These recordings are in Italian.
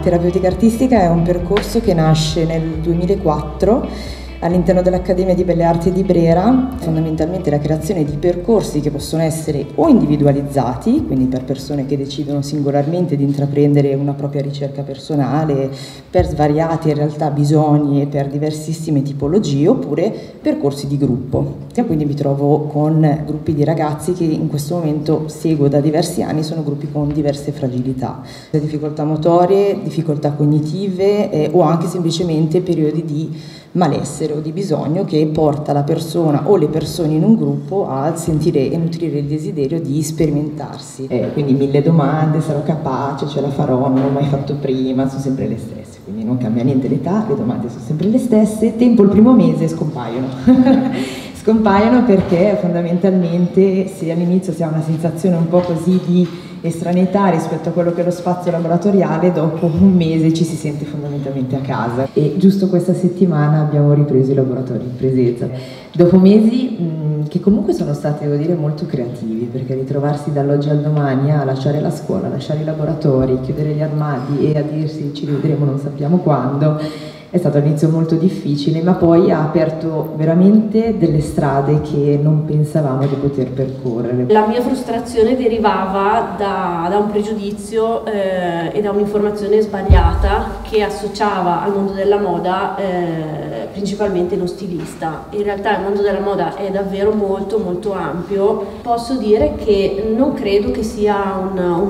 terapeutica artistica è un percorso che nasce nel 2004 all'interno dell'Accademia di Belle Arti di Brera, fondamentalmente la creazione di percorsi che possono essere o individualizzati, quindi per persone che decidono singolarmente di intraprendere una propria ricerca personale per svariati in realtà bisogni e per diversissime tipologie, oppure percorsi di gruppo. E quindi mi trovo con gruppi di ragazzi che in questo momento seguo da diversi anni, sono gruppi con diverse fragilità, difficoltà motorie, difficoltà cognitive o anche semplicemente periodi di malessere o di bisogno che porta la persona o le persone in un gruppo a sentire e nutrire il desiderio di sperimentarsi. Quindi 1000 domande, sarò capace, ce la farò, non l'ho mai fatto prima, sono sempre le stesse, quindi non cambia niente l'età, le domande sono sempre le stesse, tempo il primo mese scompaiono. Scompaiono perché fondamentalmente se all'inizio si ha una sensazione un po' così di estraneità rispetto a quello che è lo spazio laboratoriale, dopo un mese ci si sente fondamentalmente a casa. E giusto questa settimana abbiamo ripreso i laboratori in presenza. Dopo mesi che comunque sono stati, devo dire, molto creativi, perché ritrovarsi dall'oggi al domani a lasciare la scuola, lasciare i laboratori, chiudere gli armadi e a dirsi ci rivedremo non sappiamo quando, è stato all'inizio molto difficile, ma poi ha aperto veramente delle strade che non pensavamo di poter percorrere. La mia frustrazione derivava da un pregiudizio e da un'informazione sbagliata che associava al mondo della moda principalmente lo stilista. In realtà il mondo della moda è davvero molto molto ampio. Posso dire che non credo che sia un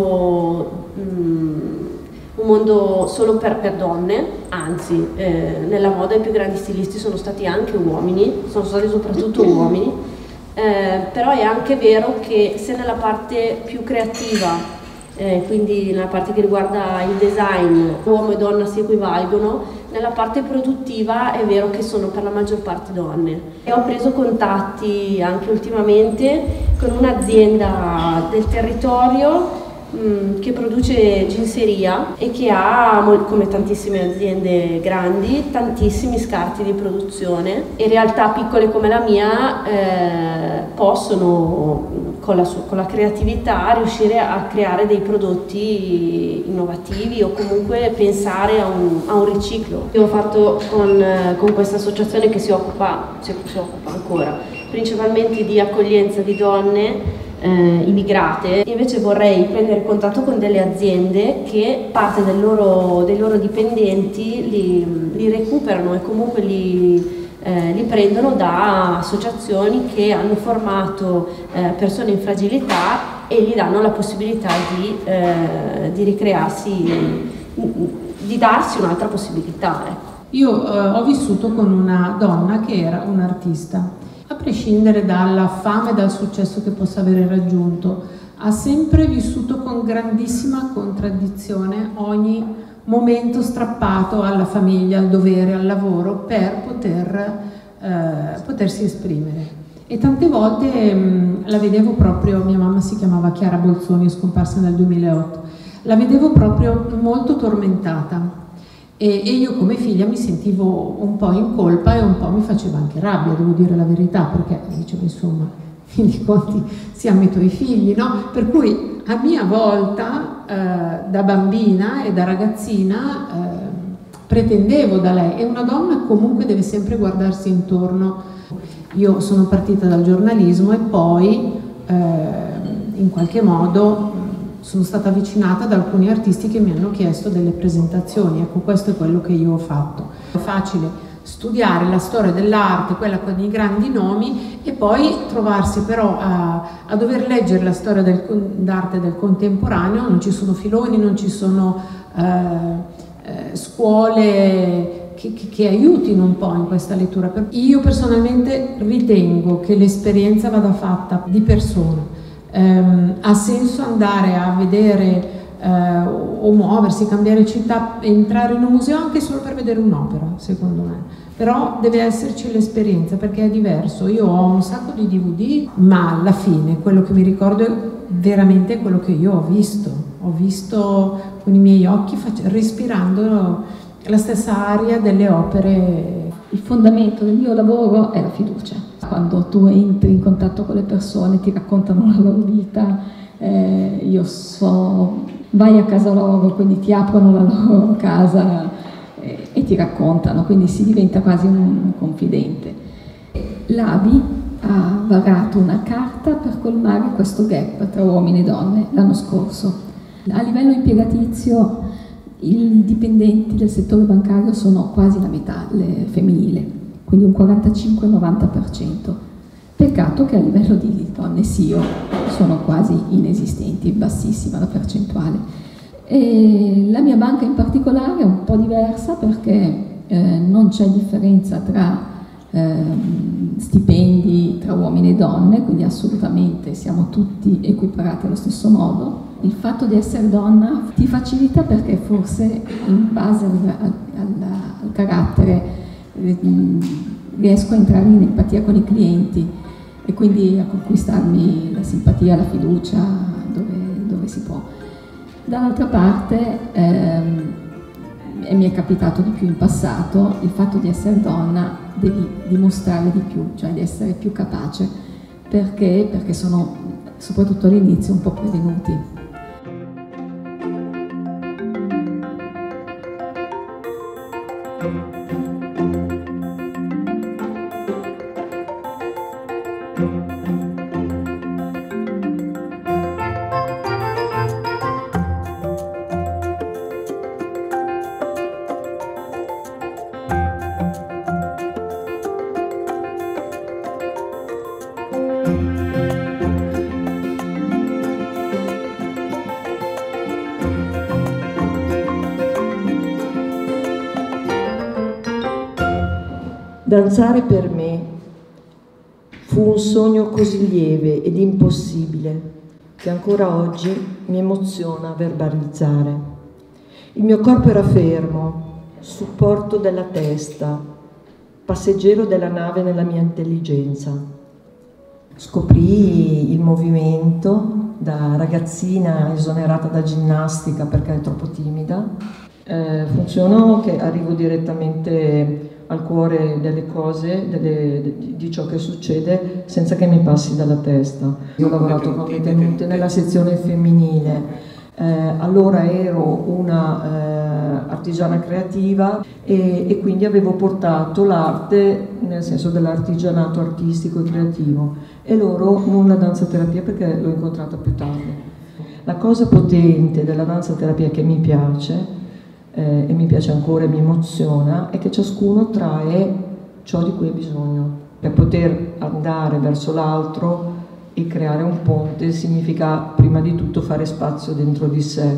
mondo solo per donne, anzi nella moda i più grandi stilisti sono stati anche uomini, sono stati soprattutto uomini, però è anche vero che se nella parte più creativa, quindi nella parte che riguarda il design, uomo e donna si equivalgono, nella parte produttiva è vero che sono per la maggior parte donne. E ho preso contatti anche ultimamente con un'azienda del territorio che produce ginseria e che ha, come tantissime aziende grandi, tantissimi scarti di produzione, e realtà piccole come la mia possono con la creatività riuscire a creare dei prodotti innovativi o comunque pensare a un riciclo. Io ho fatto con questa associazione che si occupa ancora principalmente di accoglienza di donne immigrate. Invece vorrei prendere contatto con delle aziende che parte dei loro dipendenti li recuperano e comunque li prendono da associazioni che hanno formato persone in fragilità e gli danno la possibilità di ricrearsi, di darsi un'altra possibilità. Io ho vissuto con una donna che era un'artista. A prescindere dalla fama e dal successo che possa avere raggiunto, ha sempre vissuto con grandissima contraddizione ogni momento strappato alla famiglia, al dovere, al lavoro per potersi esprimere. E tante volte la vedevo proprio, mia mamma si chiamava Chiara Bolzoni, è scomparsa nel 2008, la vedevo proprio molto tormentata. E io come figlia mi sentivo un po' in colpa e un po' mi faceva anche rabbia, devo dire la verità, perché dicevo insomma, fin dei conti siamo i tuoi figli, no? Per cui a mia volta da bambina e da ragazzina pretendevo da lei, e una donna comunque deve sempre guardarsi intorno. Io sono partita dal giornalismo e poi in qualche modo sono stata avvicinata da alcuni artisti che mi hanno chiesto delle presentazioni. Ecco, questo è quello che io ho fatto. È facile studiare la storia dell'arte, quella con i grandi nomi, e poi trovarsi però a dover leggere la storia d'arte del contemporaneo. Non ci sono filoni, non ci sono scuole che aiutino un po' in questa lettura. Io personalmente ritengo che l'esperienza vada fatta di persona. Ha senso andare a vedere o muoversi, cambiare città, entrare in un museo anche solo per vedere un'opera, secondo me. Però deve esserci l'esperienza, perché è diverso. Io ho un sacco di DVD, ma alla fine quello che mi ricordo è veramente quello che io ho visto. Ho visto con i miei occhi, respirando la stessa aria delle opere. Il fondamento del mio lavoro è la fiducia. Quando tu entri in contatto con le persone, ti raccontano la loro vita, io so vai a casa loro, quindi ti aprono la loro casa e ti raccontano, quindi si diventa quasi un confidente. L'ABI ha varato una carta per colmare questo gap tra uomini e donne l'anno scorso. A livello impiegatizio i dipendenti del settore bancario sono quasi la metà femminile, quindi un 45-90%. Peccato che a livello di donne CEO sono quasi inesistenti, bassissima la percentuale. E la mia banca in particolare è un po' diversa perché non c'è differenza tra stipendi tra uomini e donne, quindi assolutamente siamo tutti equiparati allo stesso modo. Il fatto di essere donna ti facilita perché forse in base al carattere riesco a entrare in empatia con i clienti e quindi a conquistarmi la simpatia, la fiducia dove si può. Dall'altra parte e mi è capitato di più in passato, il fatto di essere donna devi dimostrare di più, cioè di essere più capace, perché sono, soprattutto all'inizio, un po' prevenuti. Danzare per me fu un sogno così lieve ed impossibile che ancora oggi mi emoziona verbalizzare. Il mio corpo era fermo, supporto della testa, passeggero della nave nella mia intelligenza. Scoprì il movimento da ragazzina esonerata da ginnastica perché è troppo timida. Funzionò che arrivo direttamente al cuore delle cose, di ciò che succede, senza che mi passi dalla testa. Io ho lavorato con le tenute nella sezione femminile, allora ero una artigiana creativa e quindi avevo portato l'arte nel senso dell'artigianato artistico e creativo, e loro non la danzaterapia perché l'ho incontrata più tardi. La cosa potente della danzaterapia che mi piace e mi piace ancora e mi emoziona è che ciascuno trae ciò di cui ha bisogno. Per poter andare verso l'altro e creare un ponte significa prima di tutto fare spazio dentro di sé,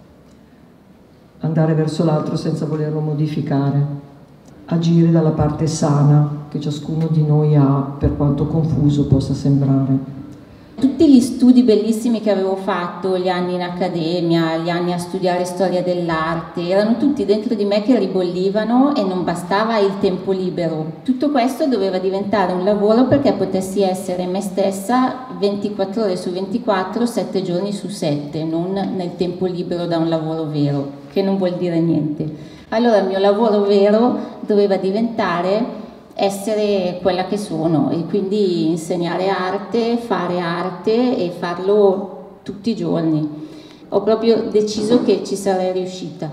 andare verso l'altro senza volerlo modificare, agire dalla parte sana che ciascuno di noi ha, per quanto confuso possa sembrare. Tutti gli studi bellissimi che avevo fatto, gli anni in accademia, gli anni a studiare storia dell'arte, erano tutti dentro di me che ribollivano e non bastava il tempo libero. Tutto questo doveva diventare un lavoro perché potessi essere me stessa 24 ore su 24, 7 giorni su 7, non nel tempo libero da un lavoro vero, che non vuol dire niente. Allora il mio lavoro vero doveva diventare essere quella che sono e quindi insegnare arte, fare arte e farlo tutti i giorni. Ho proprio deciso che ci sarei riuscita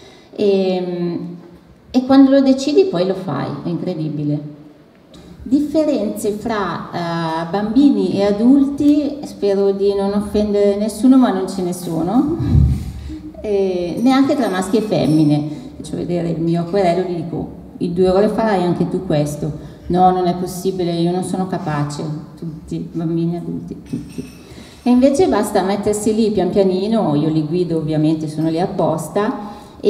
e quando lo decidi poi lo fai, è incredibile. Differenze fra bambini e adulti, spero di non offendere nessuno ma non ce ne sono, neanche tra maschi e femmine. Faccio vedere il mio acquerello e gli dico: in 2 ore farai anche tu questo? No, non è possibile, io non sono capace. Tutti, bambini, adulti, tutti. E invece basta mettersi lì pian pianino, io li guido ovviamente, sono lì apposta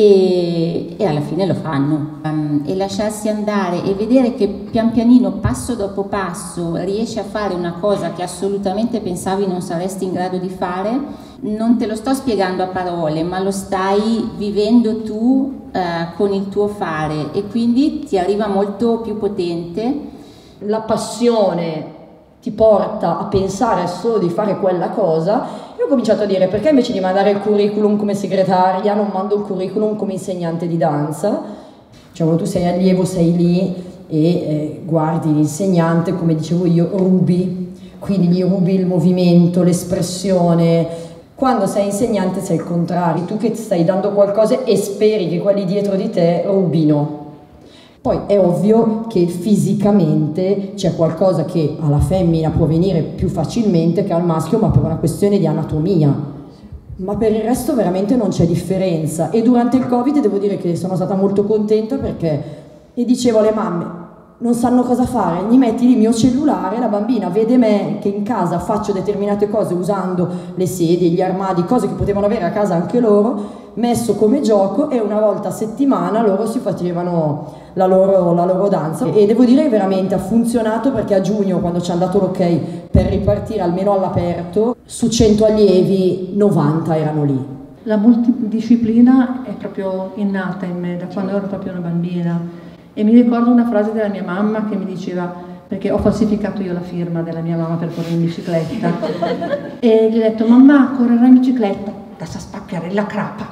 e alla fine lo fanno. E lasciarsi andare e vedere che pian pianino, passo dopo passo, riesci a fare una cosa che assolutamente pensavi non saresti in grado di fare, non te lo sto spiegando a parole, ma lo stai vivendo tu con il tuo fare e quindi ti arriva molto più potente. La passione ti porta a pensare solo di fare quella cosa. Io ho cominciato a dire: perché invece di mandare il curriculum come segretaria non mando il curriculum come insegnante di danza? Cioè, quando tu sei allievo sei lì e guardi l'insegnante, come dicevo io, rubi, quindi gli rubi il movimento, l'espressione. Quando sei insegnante sei il contrario, tu che stai dando qualcosa e speri che quelli dietro di te rubino. Poi è ovvio che fisicamente c'è qualcosa che alla femmina può venire più facilmente che al maschio, ma per una questione di anatomia. Ma per il resto veramente non c'è differenza. E durante il Covid devo dire che sono stata molto contenta perché dicevo alle mamme, non sanno cosa fare, gli metti il mio cellulare, la bambina vede me che in casa faccio determinate cose usando le sedie, gli armadi, cose che potevano avere a casa anche loro, messo come gioco, e una volta a settimana loro si facevano la loro danza. E devo dire che veramente ha funzionato, perché a giugno, quando ci hanno dato l'ok per ripartire almeno all'aperto, su 100 allievi 90 erano lì. La multidisciplina è proprio innata in me da quando ero proprio una bambina. E mi ricordo una frase della mia mamma che mi diceva, perché ho falsificato io la firma della mia mamma per correre in bicicletta, e gli ho detto: mamma, correrai in bicicletta, da spaccare la crapa.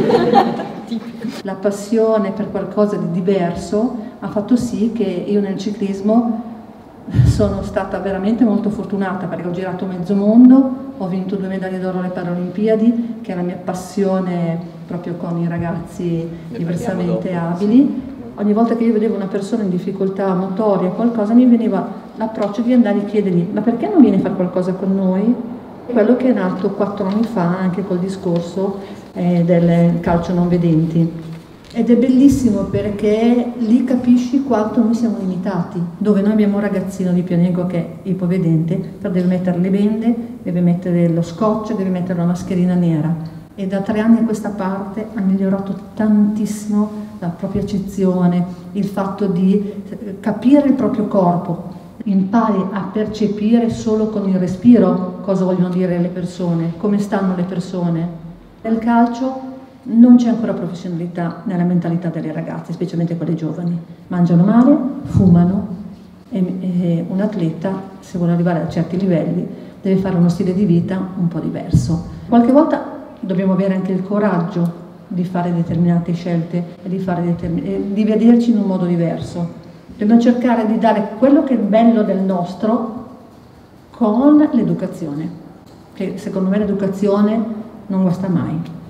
La passione per qualcosa di diverso ha fatto sì che io nel ciclismo sono stata veramente molto fortunata, perché ho girato mezzo mondo, ho vinto 2 medaglie d'oro alle Paralimpiadi, che è la mia passione proprio con i ragazzi diversamente abili. Ogni volta che io vedevo una persona in difficoltà motoria, qualcosa, mi veniva l'approccio di andare a chiedergli: ma perché non vieni a fare qualcosa con noi? Quello che è nato 4 anni fa anche col discorso del calcio non vedenti. Ed è bellissimo perché lì capisci quanto noi siamo limitati, dove noi abbiamo un ragazzino di Pianego che è ipovedente, però deve mettere le bende, deve mettere lo scotch, deve mettere una mascherina nera. E da 3 anni a questa parte ha migliorato tantissimo la propria accezione, il fatto di capire il proprio corpo, impari a percepire solo con il respiro cosa vogliono dire le persone, come stanno le persone. Nel calcio non c'è ancora professionalità nella mentalità delle ragazze, specialmente quelle giovani. Mangiano male, fumano, e un atleta, se vuole arrivare a certi livelli, deve fare uno stile di vita un po' diverso. Qualche volta dobbiamo avere anche il coraggio di fare determinate scelte e di vederci in un modo diverso. Dobbiamo cercare di dare quello che è bello del nostro con l'educazione, che secondo me l'educazione non guasta mai.